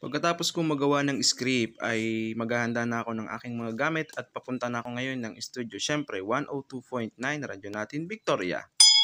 Pagkatapos kong magawa ng script ay maghahanda na ako ng aking mga gamit at papunta na ako ngayon ng studio. Siyempre, 102.9 Radyo Natin Victoria.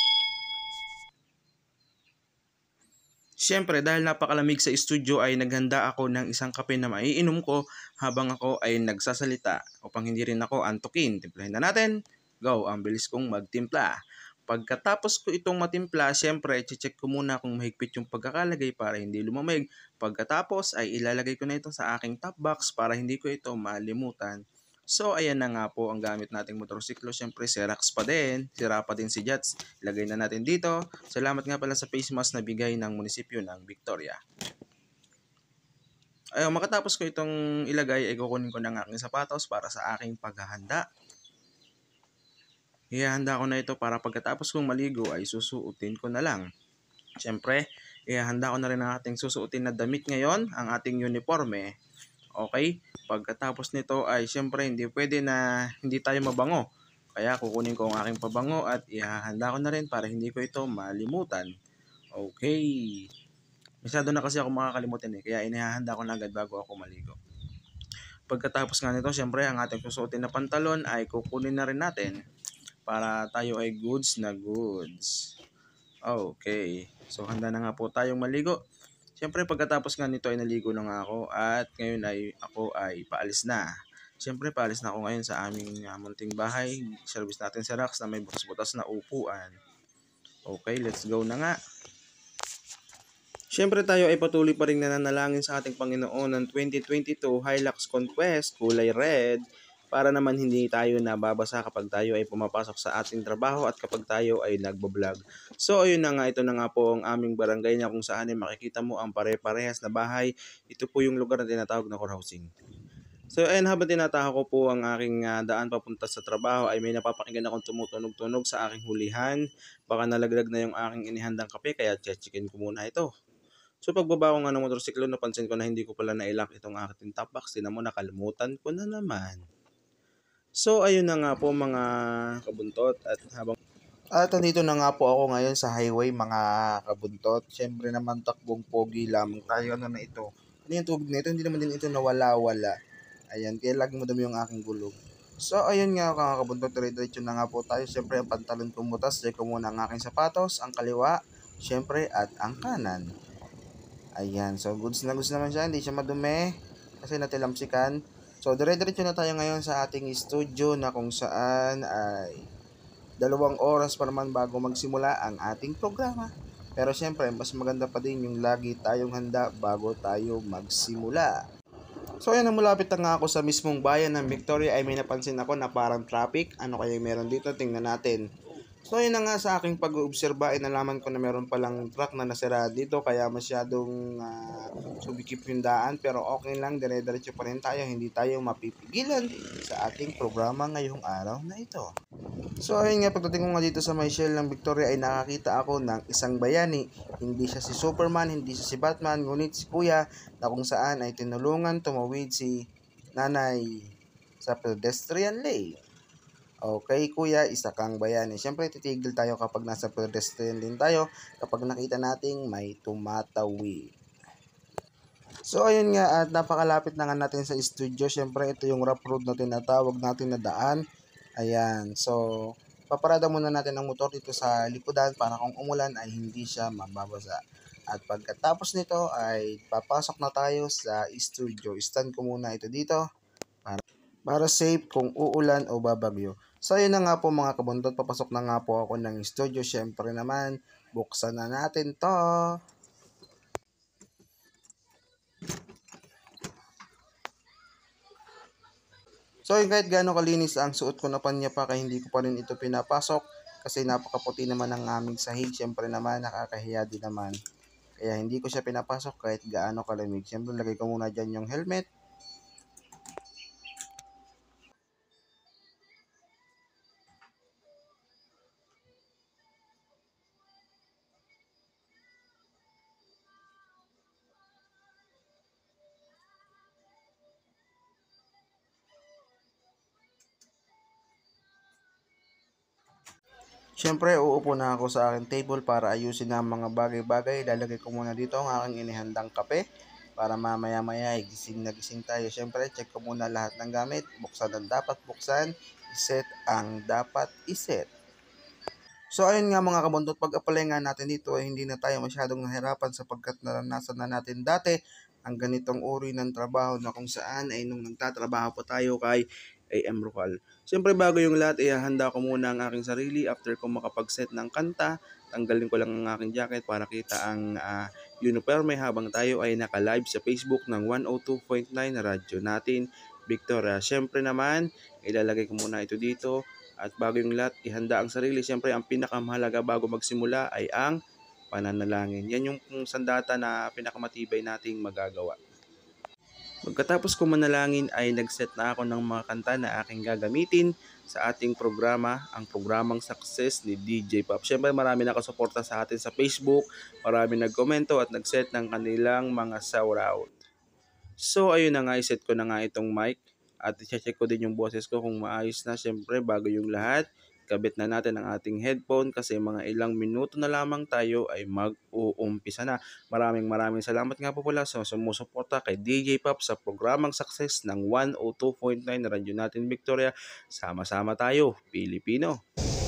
Siyempre, dahil napakalamig sa studio ay naghanda ako ng isang kape na maiinom ko habang ako ay nagsasalita upang hindi rin ako antukin. Timplahin na natin. Go! Ang bilis kong magtimpla. Pagkatapos ko itong matimpla, siyempre, check ko muna kung mahigpit yung pagkakalagay para hindi lumamig. Pagkatapos ay ilalagay ko na ito sa aking top box para hindi ko ito malimutan. So, ayan na nga po ang gamit nating motorsiklo. Siyempre, Xerox pa din. Sira pa din si Jats. Ilagay na natin dito. Salamat nga pala sa face mask na bigay ng munisipyo ng Victoria. Ayun, makatapos ko itong ilagay, ay kukunin ko ng aking sapatos para sa aking paghahanda. Ihahanda ko na ito para pagkatapos kong maligo ay susuotin ko na lang. Siyempre, ihahanda ko na rin ang ating susuotin na damit ngayon, ang ating uniforme. Okay? Pagkatapos nito ay siyempre hindi pwede na hindi tayo mabango. Kaya kukunin ko ang aking pabango at ihahanda ko na rin para hindi ko ito malimutan. Okay. Masyado na kasi ako makakalimutan kaya inihahanda ko na agad bago ako maligo. Pagkatapos nga nito, siyempre ang ating susuotin na pantalon ay kukunin na rin natin para tayo ay goods na goods. Okay. So handa na nga po tayong maligo. Siyempre pagkatapos nga nito ay naligo na nga ako at ngayon ay ako ay paalis na. Siyempre paalis na ako ngayon sa aming munting bahay. Service natin sa racks na may butas-butas na upuan. Okay, let's go na nga. Siyempre tayo ay patuloy pa rin nananalangin sa ating Panginoon ng 2022 Hilux Conquest kulay red para naman hindi tayo nababasa kapag tayo ay pumapasok sa ating trabaho at kapag tayo ay nagbablog. So ayun na nga, ito na nga po ang aming barangay na kung saan ay makikita mo ang pare-parehas na bahay. Ito po yung lugar na tinatawag na core housing. So ayun, habang tinataho ko po ang aking daan papunta sa trabaho ay may napapakinggan akong tumutunog-tunog sa aking hulihan. Baka nalaglag na yung aking inihandang kape kaya checkin ko muna ito. So pagbaba ko nga ng motorsiklo, napansin ko na hindi ko pala na-lock itong aking top box. Tinan mo, nakalimutan ko na naman. So ayun na nga po mga kabuntot at nandito na nga po ako ngayon sa highway mga kabuntot. Siyempre naman takbong pogi lamang tayo. Ano na ito? Ano yung tubig na ito? Hindi naman din ito nawala-wala. Ayan, kaya lagi mo dami yung aking gulong. So ayun nga mga kabuntot, dire-diretso na nga po tayo. Siyempre ang pantalon kong butas, check ko muna ang aking sapatos, ang kaliwa, siyempre at ang kanan. Ayan, so goods na goods naman siya, hindi siya madumi kasi natilamsikan. So dire-diretso na tayo ngayon sa ating studio na kung saan ay 2 oras pa naman bago magsimula ang ating programa. Pero syempre, mas maganda pa din yung lagi tayong handa bago tayo magsimula. So ayan, malapit na nga ako sa mismong bayan ng Victoria ay may napansin ako na parang traffic. Ano kaya meron dito? Tingnan natin. So yun na nga, sa aking pag-uobserba ay nalaman ko na meron palang truck na nasira dito kaya masyadong subikip yung daan, pero okay lang, dire-diretso pa rin tayo, hindi tayo mapipigilan sa ating programa ngayong araw na ito. So ayun nga, pagdating ko nga dito sa may Shell ng Victoria ay nakakita ako ng isang bayani. Hindi siya si Superman, hindi siya si Batman, ngunit si Kuya na kung saan ay tinulungan tumawid si nanay sa pedestrian lane. Okay, Kuya, isa kang bayani. Siyempre, titigil tayo kapag nasa pedestrian din tayo kapag nakita nating may tumatawid. So, ayun nga, at napakalapit na nga natin sa studio. Siyempre, ito yung rough road na tinatawag natin na daan. Ayan, so, paparada muna natin ang motor dito sa likodan para kung umulan ay hindi siya mababasa. At pagkatapos nito ay papasok na tayo sa studio. Stand ko muna ito dito para safe kung uulan o babagyo. So yun na nga po mga kabundot, papasok na nga po ako ng studio. Syempre naman, buksan na natin to. So yun, kahit gaano kalinis ang suot ko na panya pa, kaya hindi ko pa rin ito pinapasok kasi napakaputi naman ang aming sahig. Syempre naman, nakakahiya din naman. Kaya hindi ko siya pinapasok kahit gaano kalamig. Syempre lagay ko muna dyan yung helmet. Siyempre, uupo na ako sa aking table para ayusin ang mga bagay-bagay. Lalagay ko muna dito ang aking inihandang kape. para mamaya-maya ay gising na gising tayo. Siyempre, check ko muna lahat ng gamit, buksan ang dapat buksan, iset ang dapat iset. So ayun nga mga kabundot, pag-apply nga natin dito ay hindi na tayo masyadong nahirapan sapagkat naranasan na natin dati ang ganitong uri ng trabaho na kung saan ay nung nagtatrabaho pa tayo kay AM Rupal. Siyempre bago yung lahat, ihahanda ko muna ang aking sarili after ko makapag-set ng kanta. Tanggalin ko lang ang aking jacket para kita ang uniforme habang tayo ay naka-live sa Facebook ng 102.9 na Radyo Natin Victoria. Siyempre naman, ilalagay ko muna ito dito. At bago yung lahat, ihanda ang sarili. Siyempre, ang pinakamahalaga bago magsimula ay ang pananalangin. Yan yung sandata na pinakamatibay nating magagawa. Pagkatapos ko manalangin ay nag-set na ako ng mga kanta na aking gagamitin sa ating programa, ang programang Success ni DJ Paps. Siyempre marami nakasuporta sa atin sa Facebook, marami nagkomento at nag-set ng kanilang mga shoutout. So ayun na nga, iset ko na nga itong mic at i-check ko din yung boses ko kung maayos na. Siyempre bago yung lahat, kabit na natin ang ating headphone kasi mga ilang minuto na lamang tayo ay mag-uumpisa na. Maraming salamat nga po pala sa sumusuporta kay DJ Pop sa programang Success ng 102.9 na Radyo Natin Victoria. Sama-sama tayo, Pilipino.